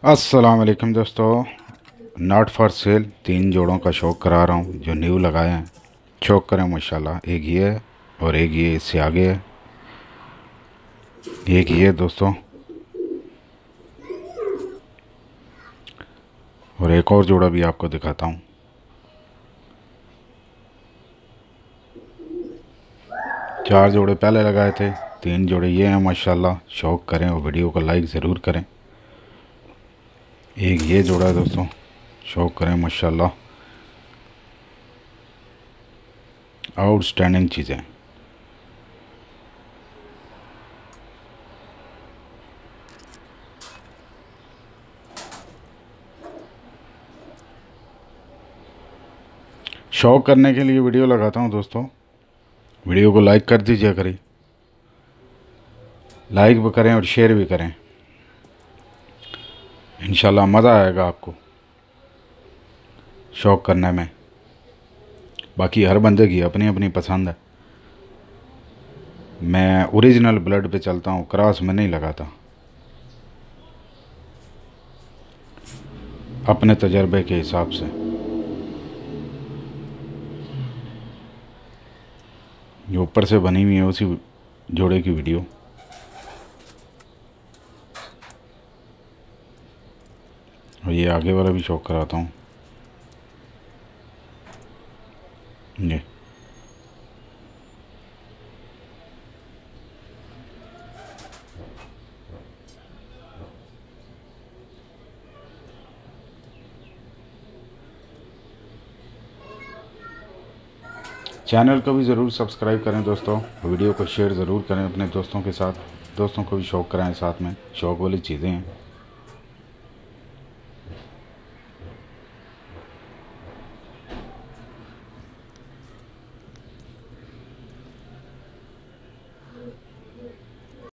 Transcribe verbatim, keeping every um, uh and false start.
अस्सलाम वालेकुम दोस्तों, नॉट फॉर सेल तीन जोड़ों का शौक करा रहा हूँ जो न्यू लगाए हैं। शौक करें माशाल्लाह। एक ये है और एक ये इससे आगे है। एक ये दोस्तों और एक और जोड़ा भी आपको दिखाता हूँ। चार जोड़े पहले लगाए थे, तीन जोड़े ये हैं माशाल्लाह। शौक करें और वीडियो को लाइक ज़रूर करें। एक ये जोड़ा है दोस्तों, शौक करें माशाल्लाह। आउटस्टैंडिंग चीज़ें। शौक करने के लिए वीडियो लगाता हूँ दोस्तों। वीडियो को लाइक कर दीजिए करें, लाइक भी करें और शेयर भी करें। इंशाल्लाह मज़ा आएगा आपको शौक करने में। बाकी हर बंदे की अपनी अपनी पसंद है। मैं ओरिजिनल ब्लड पे चलता हूँ, क्रॉस में नहीं लगाता। अपने तजर्बे के हिसाब से जो ऊपर से बनी हुई है उसी जोड़े की वीडियो। और ये आगे वाला भी शौक कराता हूँ। ये चैनल को भी ज़रूर सब्सक्राइब करें दोस्तों। वीडियो को शेयर ज़रूर करें अपने दोस्तों के साथ। दोस्तों को भी शौक कराएं साथ में। शौक वाली चीज़ें हैं।